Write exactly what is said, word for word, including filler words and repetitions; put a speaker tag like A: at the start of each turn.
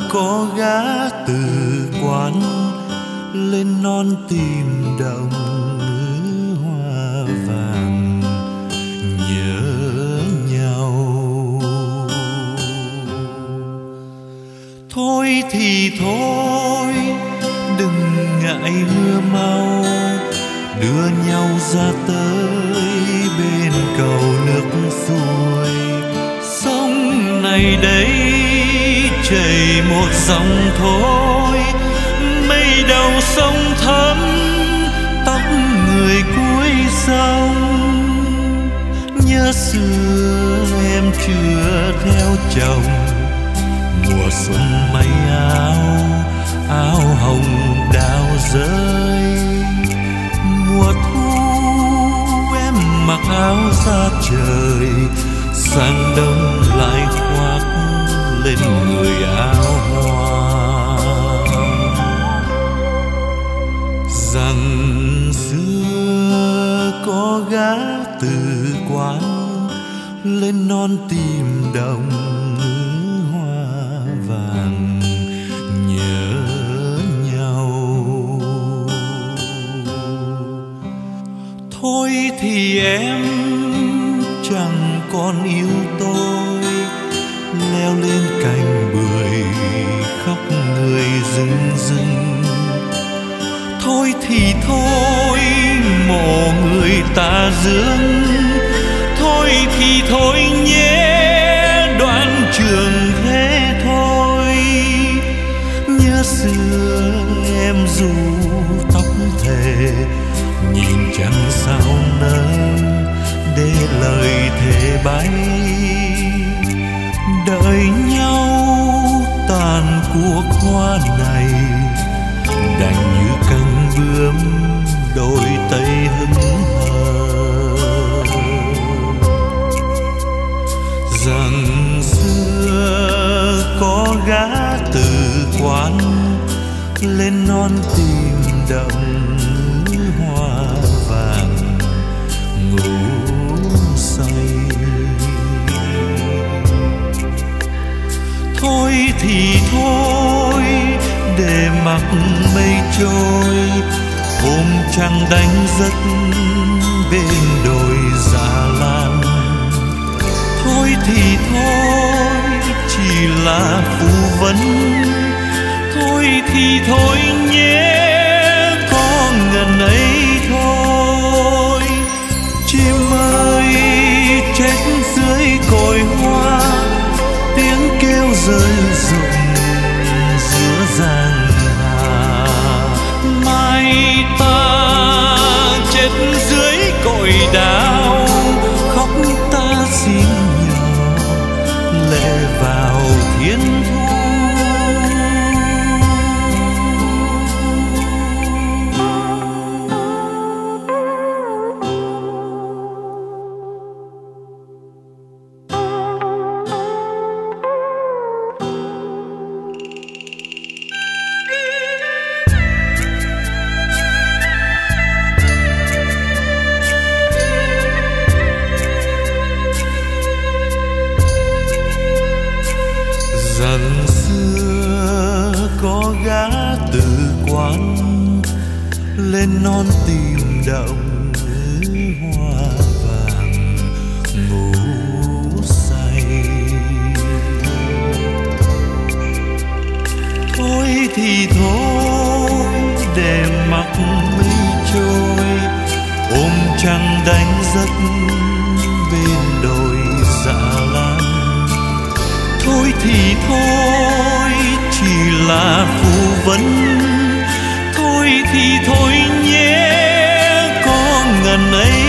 A: có gã từ quán lên non tìm đồng nữ hoa vàng nhớ nhau. Thôi thì thôi đừng ngại mưa mau, đưa nhau ra tới bên cầu nước xuôi. Sông này đây chảy một dòng thôi, mây đầu sông thấm tóc người cuối sông. Nhớ xưa em chưa theo chồng, mùa xuân may áo áo hồng đào rơi. Mùa thu em mặc áo da trời, sang đông lại khoác lên người áo hoa. Rằng xưa có gã từ quán lên non tìm đồng nữ hoa vàng nhớ nhau. Thôi thì em chẳng còn yêu tôi, leo lên cành bưởi khóc người rừng rừng. Thôi thì thôi mộ người ta dưỡng, thôi thì thôi nhé đoạn trường thế thôi. Nhớ xưa em ru tóc thề, nhìn trăng sao nỡ để lời thề bay. Đợi nhau tàn cuộc hoa này, đành như cánh bướm đôi tay hững hờ. Rằng xưa có gã từ quán lên non tìm đồng hoa vàng ngủ say. Thôi thì thôi để mặc mây trôi, hôm trăng đánh giấc bên đồi Dạ Lan. Thôi thì thôi chỉ là phù vấn, thôi thì thôi nhé có ngần ấy thôi. Chim ơi chết dưới cội hoa, tiếng kêu rơi rụng giữa giang hà. Mai ta chết dưới cội đào, khóc ta xin nhỏ lệ vào thiên thu. Rằng xưa có gã từ quán lên non tìm đồng nữ hoa vàng ngủ say. Thôi thì thôi để mặc mây trôi, ôm trăng đánh giấc bên đồi Dạ Lan. Thôi thì thôi chỉ là phù vấn, thôi thì thôi nhé có ngần ấy